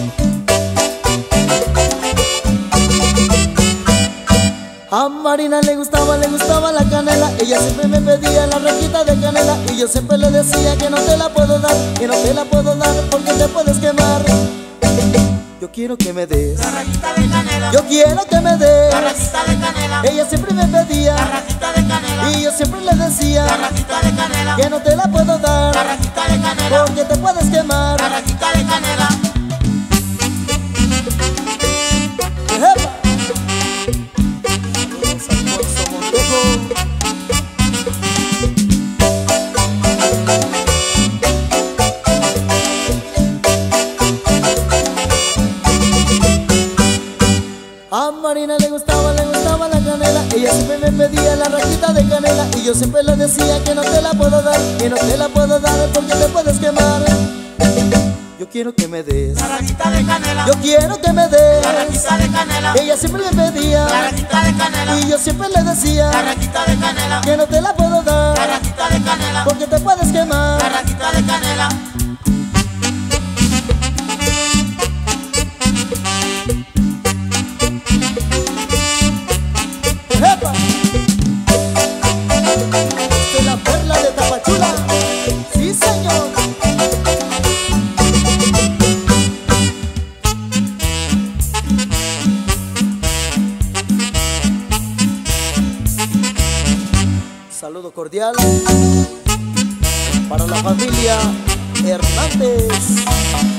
A Marina le gustaba la canela. Ella siempre me pedía la rajita de canela. Y yo siempre le decía que no te la puedo dar, que no te la puedo dar porque te puedes quemar. Yo quiero que me des la rajita de canela. Yo quiero que me des la rajita de canela. Ella siempre me pedía la rajita de canela. y yo siempre le decía la rajita de canela. que no te la puedo dar, la rajita de canela. porque te puedes quemar. la rajita de canela. ¡Epa! Saludos al Corso Montejo. A Marina le gustaba la canela. Ella siempre me pedía la rajita de canela. Y yo siempre le decía que no te la puedo dar, que no te la puedo dar porque te puedes quemar. Yo quiero que me des la rajita de canela. Yo quiero que me des la rajita de canela. Ella siempre me pedía la rajita de canela. y yo siempre le decía la rajita de canela. que no te la puedo dar la rajita de canela. porque te puedes la quemar. rajita de canela. ¡Epa! De la perla de Tapachula. Sí, señor. Saludo cordial para la familia Hernández.